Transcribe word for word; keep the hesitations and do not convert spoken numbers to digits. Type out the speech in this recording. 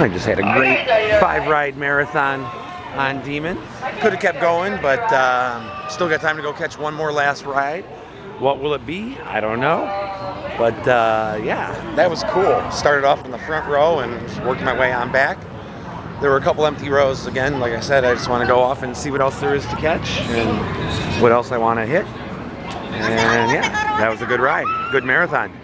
I just had a great five-ride marathon on Demon. Could have kept going, but uh, still got time to go catch one more last ride. What will it be? I don't know. But uh, yeah, that was cool. Started off in the front row and just worked my way on back. There were a couple empty rows. Again, like I said, I just want to go off and see what else there is to catch and what else I want to hit. And yeah, that was a good ride. Good marathon.